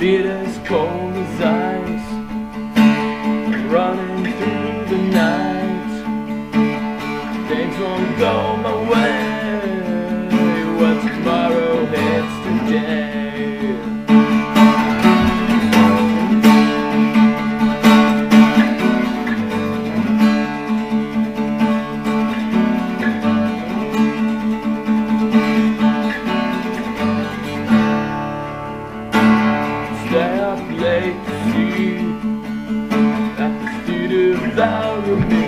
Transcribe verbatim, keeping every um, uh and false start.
feet as cold as ice, running through the night. Things won't go my way when tomorrow hits today. Stay up late to see that the student value me.